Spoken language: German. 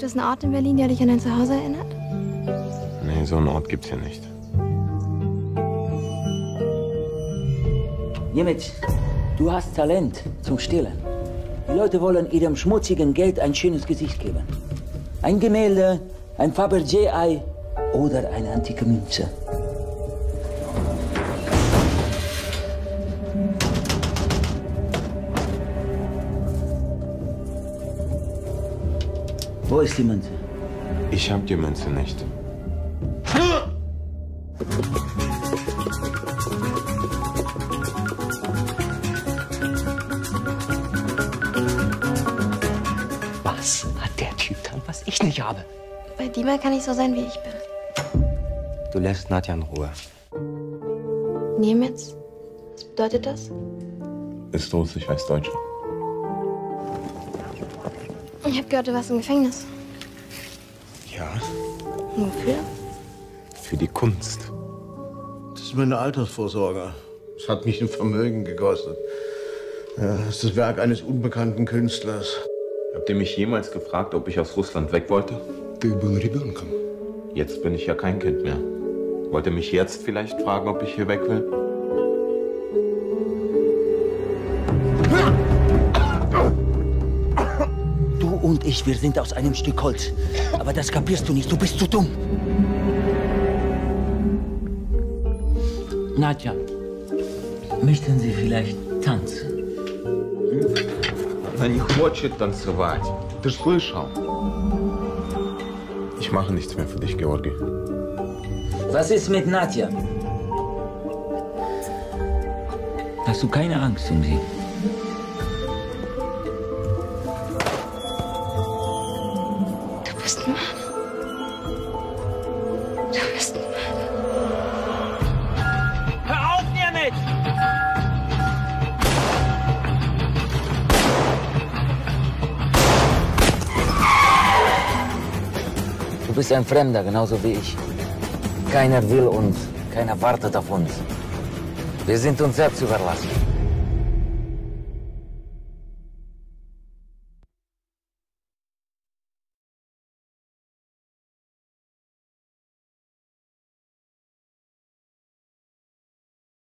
es einen Ort in Berlin, der dich an dein Zuhause erinnert? Nee, so einen Ort gibt's hier nicht. Nimitz, du hast Talent zum Stehlen. Die Leute wollen ihrem schmutzigen Geld ein schönes Gesicht geben. Ein Gemälde, ein Fabergé-Ei oder eine antike Münze. Wo ist die Münze? Ich hab die Münze nicht. Was hat der Typ dann, was ich nicht habe? Bei Dima kann ich so sein, wie ich bin. Du lässt Nadja in Ruhe. Nemitz? Was bedeutet das? Ist Russisch, heißt Deutsch. Ich habe gehört, du warst im Gefängnis. Ja, Wofür? für die Kunst. Das ist meine Altersvorsorge. Es hat mich ein Vermögen gekostet. Ja, das ist das Werk eines unbekannten Künstlers. Habt ihr mich jemals gefragt, ob ich aus Russland weg wollte? Ты был ребенком. Jetzt bin ich ja kein Kind mehr. Wollt ihr mich jetzt vielleicht fragen, ob ich hier weg will? Du und ich, wir sind aus einem Stück Holz. Aber das kapierst du nicht, du bist zu dumm. Nadja, möchten Sie vielleicht tanzen? Она не хочет танцевать. Ты ж слышал? Ich mache nichts mehr für dich, Georgi. Was ist mit Nadja? Hast du keine Angst um sie? Du bist ein Mann. Du bist ein Mann. Hör auf, Nimitz! Du bist ein Fremder, genauso wie ich. Keiner will uns, keiner wartet auf uns. Wir sind uns selbst überlassen.